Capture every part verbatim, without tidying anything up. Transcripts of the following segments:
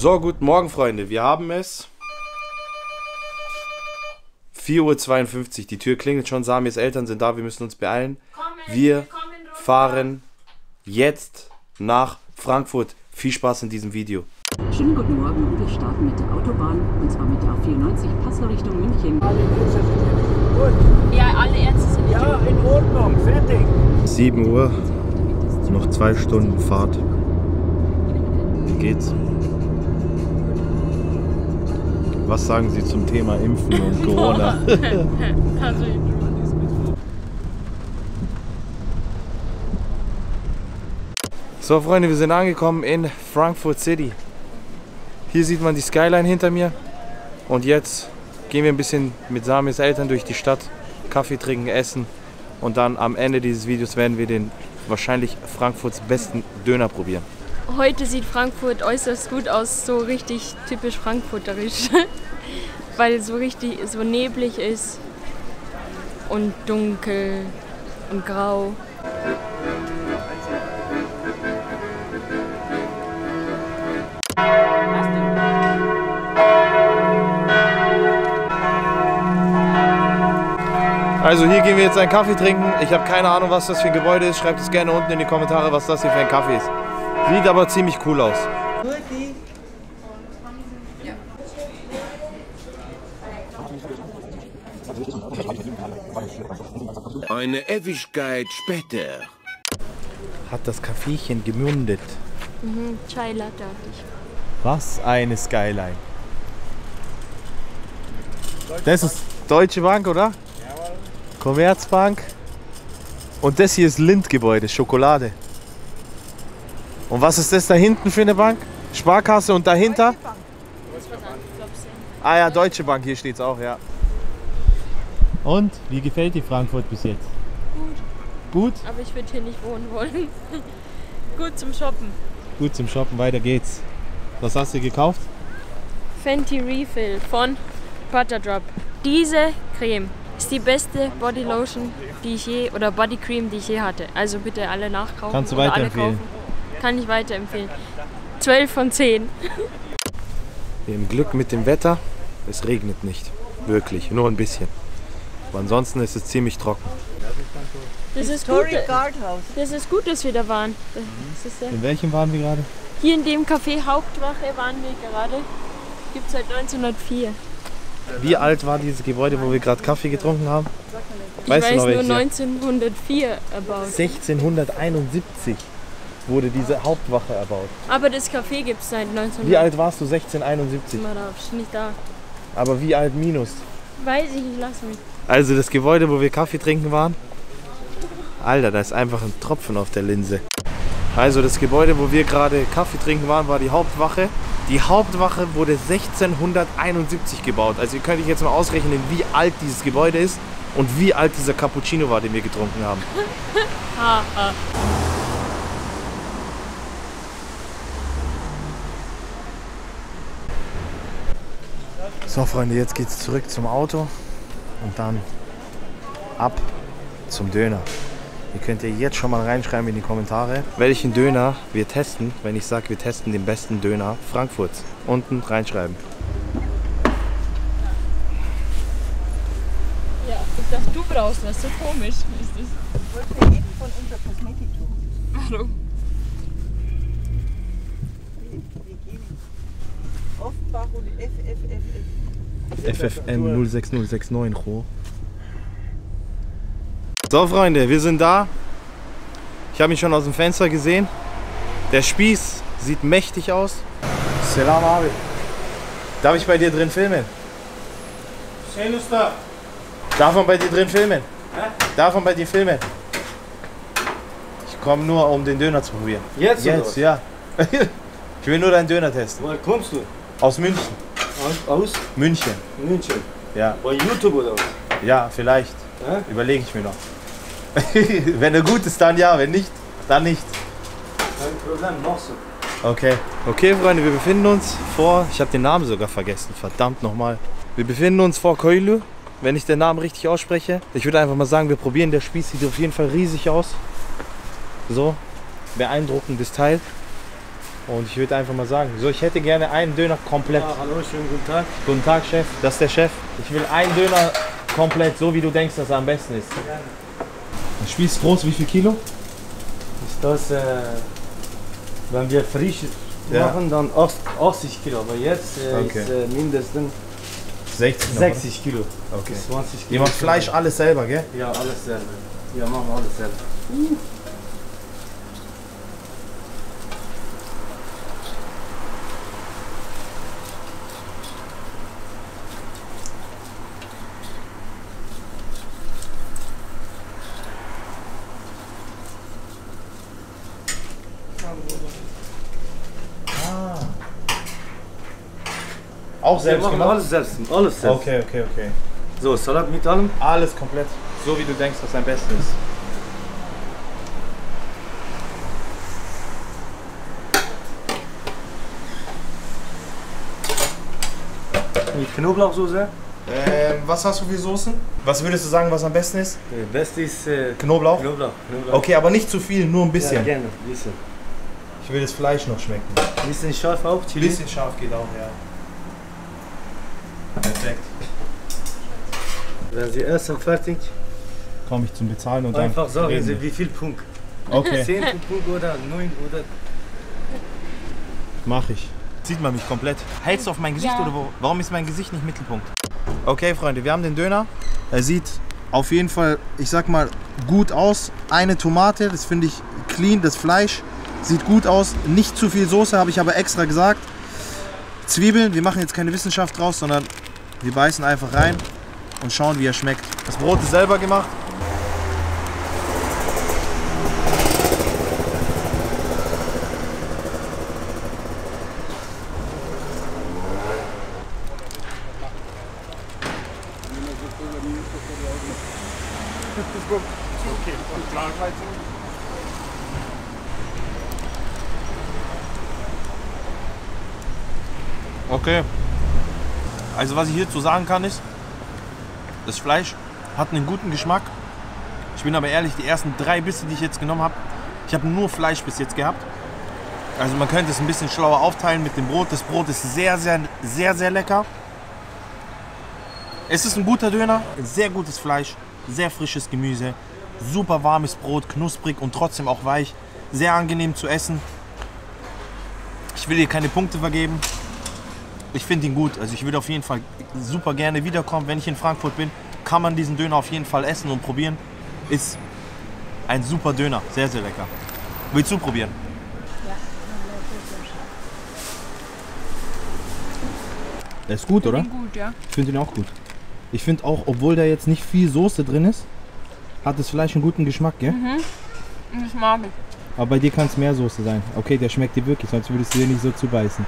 So, guten Morgen, Freunde. Wir haben es vier Uhr zweiundfünfzig. Die Tür klingelt schon. Samis Eltern sind da. Wir müssen uns beeilen. Wir fahren jetzt nach Frankfurt. Viel Spaß in diesem Video. Schönen guten Morgen und wir starten mit der Autobahn und zwar mit der A vierundneunzig Passau Richtung München. Alle Ärzte sind gut. Ja, alle Ärzte sind Ja, in Ordnung, fertig. sieben Uhr, noch zwei Stunden Fahrt. Wie geht's? Was sagen Sie zum Thema Impfen und Corona? So, Freunde, wir sind angekommen in Frankfurt City. Hier sieht man die Skyline hinter mir. Und jetzt gehen wir ein bisschen mit Samis Eltern durch die Stadt, Kaffee trinken, essen. Und dann am Ende dieses Videos werden wir den wahrscheinlich Frankfurts besten Döner probieren. Heute sieht Frankfurt äußerst gut aus, so richtig typisch frankfurterisch. Weil so richtig so neblig ist und dunkel und grau. Also hier gehen wir jetzt einen Kaffee trinken. Ich habe keine Ahnung, was das für ein Gebäude ist. Schreibt es gerne unten in die Kommentare, was das hier für ein Kaffee ist. Sieht aber ziemlich cool aus. Eine Ewigkeit später. Hat das Kaffeechen gemündet. Mhm, Chai Latte. Was eine Skyline. Das ist Deutsche Bank, oder? Commerzbank. Und das hier ist Lindt-Gebäude, Schokolade. Und was ist das da hinten für eine Bank? Sparkasse und dahinter? Ah ja, Deutsche Bank, hier steht es auch, ja. Und, wie gefällt dir Frankfurt bis jetzt? Gut. Gut? Aber ich würde hier nicht wohnen wollen. Gut zum Shoppen. Gut zum Shoppen, weiter geht's. Was hast du gekauft? Fenty Refill von Buterdrop. Diese Creme ist die beste Body Lotion, die ich je, oder Body Cream, die ich je hatte. Also bitte alle nachkaufen. Kannst du oder alle weiterempfehlen? kaufen. Kann ich weiterempfehlen. zwölf von zehn. Wir haben Glück mit dem Wetter. Es regnet nicht. Wirklich, nur ein bisschen. Aber ansonsten ist es ziemlich trocken. Das ist gut, das ist gut, dass wir da waren. Das ist, äh, In welchem waren wir gerade? hier in dem Café Hauptwache waren wir gerade. Gibt es seit neunzehnhundertvier. Wie alt war dieses Gebäude, wo wir gerade Kaffee getrunken haben? Ich Weißt weiß du noch nur welches Jahr? neunzehnhundertvier erbaut. sechzehnhunderteinundsiebzig wurde diese Hauptwache erbaut. Aber das Café gibt es seit neunzehnhundert. Wie alt warst du? sechzehnhunderteinundsiebzig. Mal da, ist nicht da. Aber wie alt minus? Weiß ich nicht, lass mich. Also das Gebäude, wo wir Kaffee trinken waren. Alter, da ist einfach ein Tropfen auf der Linse. Also das Gebäude, wo wir gerade Kaffee trinken waren, war die Hauptwache. Die Hauptwache wurde sechzehnhunderteinundsiebzig gebaut. Also ihr könnt euch jetzt mal ausrechnen, wie alt dieses Gebäude ist und wie alt dieser Cappuccino war, den wir getrunken haben. Ha, ha. So Freunde, jetzt geht's zurück zum Auto und dann ab zum Döner. Ihr könnt ja jetzt schon mal reinschreiben in die Kommentare, welchen Döner wir testen, wenn ich sage, wir testen den besten Döner Frankfurts. Unten reinschreiben. Ja, ich dachte, du brauchst was, so komisch ist das. Ich wollte jeden von unser Kosmetik tun. Warum? Wir gehen Offenbach und F F F F. F F M null sechs null sechs neun. So Freunde, wir sind da. Ich habe mich schon aus dem Fenster gesehen. Der Spieß sieht mächtig aus. Salam abi. Darf ich bei dir drin filmen? Schön ist da. Darf man bei dir drin filmen? Hä? Darf man bei dir filmen? Ich komme nur, um den Döner zu probieren. Jetzt oder Jetzt, was? ja. Ich will nur deinen Döner testen. Woher kommst du? Aus München. Aus, aus München. München. Ja, Bei YouTube oder was? ja, vielleicht. Hä? Überlege ich mir noch. Wenn er gut ist, dann ja. Wenn nicht, dann nicht. Kein Problem, machst du. Okay. Okay, Freunde, wir befinden uns vor... Ich habe den Namen sogar vergessen. Verdammt nochmal. Wir befinden uns vor Köylü, wenn ich den Namen richtig ausspreche. Ich würde einfach mal sagen, wir probieren. Der Spieß sieht auf jeden Fall riesig aus. So. Beeindruckendes Teil. Und ich würde einfach mal sagen, so, ich hätte gerne einen Döner komplett. Ja, hallo, schönen guten Tag. Guten Tag, Chef. Das ist der Chef. Ich will einen Döner komplett, so wie du denkst, dass er am besten ist. Ein Spieß groß, wie viel Kilo? Ist das, äh, wenn wir frisch Ja. machen, dann achtzig Kilo. Aber jetzt äh, Okay. ist äh, mindestens sechzig. noch, sechzig Kilo. Okay. Bis zwanzig Kilo. Ihr macht Fleisch alles selber, gell? Ja, alles selber. Ja, machen wir alles selber. Auch Wir selbst machen gemacht? alles selbst. Alles selbst. Okay, okay, okay. So, Salat mit allem. Alles komplett, so wie du denkst, was am besten ist. Mit Knoblauchsoße. Ähm, was hast du für Soßen? Was würdest du sagen, was am besten ist? Das Beste ist äh, Knoblauch? Knoblauch. Knoblauch. Okay, aber nicht zu viel, nur ein bisschen. Ja, gerne. Bisschen. Ich will das Fleisch noch schmecken. Bisschen scharf auch, Ein Chili. bisschen scharf geht auch, ja. Perfekt. Wenn Sie essen fertig, Komme ich zum Bezahlen und einfach dann sagen reden Sie, wir. wie viel Punkt. Okay, zehn Punkt oder neun oder... mach ich. Sieht man mich komplett. Hältst du auf mein Gesicht Ja. oder wo? Warum ist mein Gesicht nicht Mittelpunkt? Okay, Freunde, wir haben den Döner. Er sieht auf jeden Fall, ich sag mal, gut aus. Eine Tomate, das finde ich clean. Das Fleisch sieht gut aus. Nicht zu viel Soße, habe ich aber extra gesagt. Zwiebeln, wir machen jetzt keine Wissenschaft draus, sondern wir beißen einfach rein und schauen, wie er schmeckt. Das Brot ist selber gemacht. Okay. Also was ich hierzu sagen kann ist, das Fleisch hat einen guten Geschmack. Ich bin aber ehrlich, die ersten drei Bisse, die ich jetzt genommen habe, ich habe nur Fleisch bis jetzt gehabt. Also man könnte es ein bisschen schlauer aufteilen mit dem Brot. Das Brot ist sehr, sehr, sehr, sehr lecker. Es ist ein guter Döner, sehr gutes Fleisch, sehr frisches Gemüse, super warmes Brot, knusprig und trotzdem auch weich. Sehr angenehm zu essen. Ich will hier keine Punkte vergeben. Ich finde ihn gut. Also ich würde auf jeden Fall super gerne wiederkommen. Wenn ich in Frankfurt bin, kann man diesen Döner auf jeden Fall essen und probieren. Ist ein super Döner. Sehr, sehr lecker. Willst du probieren? Der ist gut, oder? Gut, ja. Ich finde ihn auch gut. Ich finde auch, obwohl da jetzt nicht viel Soße drin ist, hat das Fleisch einen guten Geschmack, gell? Das mag ich. Aber bei dir kann es mehr Soße sein. Okay, der schmeckt dir wirklich, sonst würdest du dir nicht so zubeißen.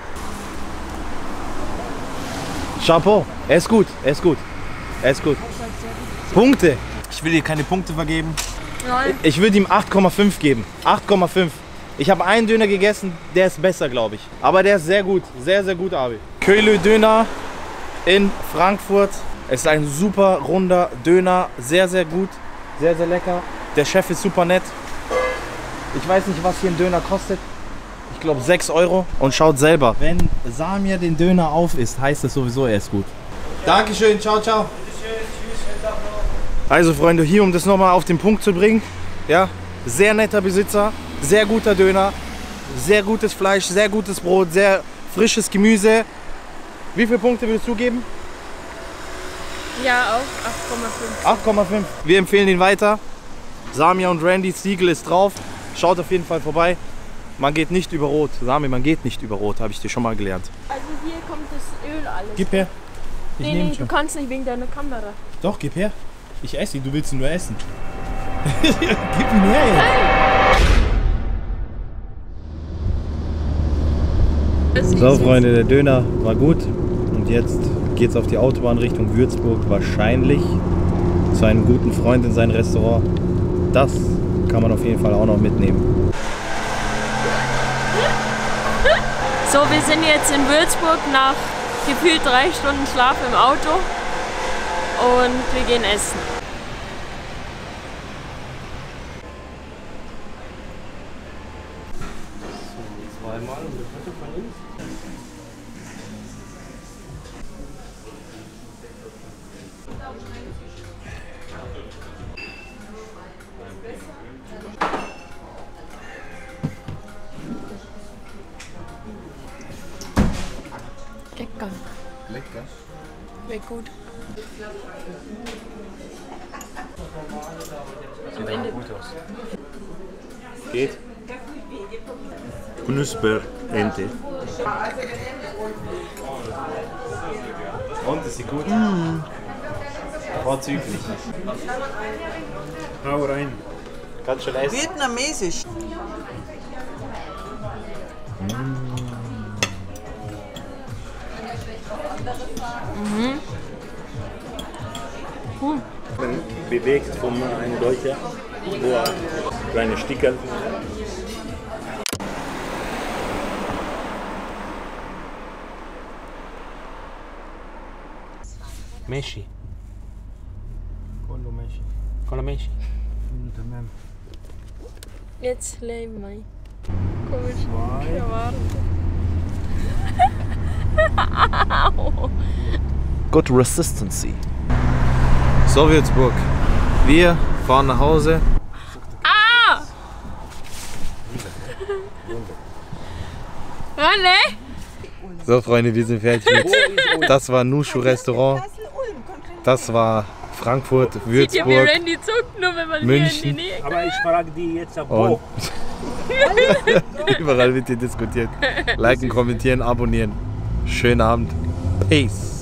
Chapeau, er ist gut, er ist gut. Er ist gut. Punkte. Ich will hier keine Punkte vergeben. Nein. Ich würde ihm acht Komma fünf geben. acht Komma fünf. Ich habe einen Döner gegessen, der ist besser, glaube ich. Aber der ist sehr gut. Sehr, sehr gut, Abi. Köhlü Döner in Frankfurt. Es ist ein super runder Döner. Sehr, sehr gut. Sehr, sehr lecker. Der Chef ist super nett. Ich weiß nicht, was hier ein Döner kostet. Ich glaube sechs Euro. Und schaut selber. Wenn Samir den Döner auf isst, heißt das sowieso, er ist gut. Dankeschön. Ciao, ciao. Also Freunde, hier um das nochmal auf den Punkt zu bringen. Ja, sehr netter Besitzer. Sehr guter Döner, sehr gutes Fleisch, sehr gutes Brot, sehr frisches Gemüse. Wie viele Punkte würdest du geben? Ja, auch acht Komma fünf. acht Komma fünf. Wir empfehlen ihn weiter. Samir und Randy, Siegel ist drauf. Schaut auf jeden Fall vorbei. Man geht nicht über Rot. Samir, man geht nicht über Rot, habe ich dir schon mal gelernt. Also hier kommt das Öl alles. Gib her. Ich nee, nehme nee, du schon. kannst nicht wegen deiner Kamera. Doch, gib her. Ich esse ihn, du willst ihn nur essen. Gib ihn her jetzt. So Freunde, der Döner war gut und jetzt geht's auf die Autobahn Richtung Würzburg, wahrscheinlich zu einem guten Freund in sein Restaurant. Das kann man auf jeden Fall auch noch mitnehmen. So, wir sind jetzt in Würzburg nach gefühlt drei Stunden Schlaf im Auto und wir gehen essen. Zweimal. Lecker. Lecker. Wäre gut. Sieht aber gut aus. Geht. Knusperente. Und ist sie gut? Mm. Vorzüglich. Hau rein. Kannst schon essen. Vietnamesisch. Mhm. Cool. Bewegt von einem Deutscher, wo er kleine Stickerl. Meshi. Con la meshi. Jetzt leben wir. Komisch. Erwartet. Good Resistancy. Sowjetsburg. Wir fahren nach Hause. Ah! Ranne! So Freunde, wir sind fertig. Das war Nushu Restaurant. Das war Frankfurt, Seht ihr, wie Würzburg. Randy zuckt, nur wenn man München. hier in die Nähe kommt. Aber ich frage die jetzt ab Und wo. überall wird hier diskutiert. Liken, kommentieren, abonnieren. Schönen Abend. Peace.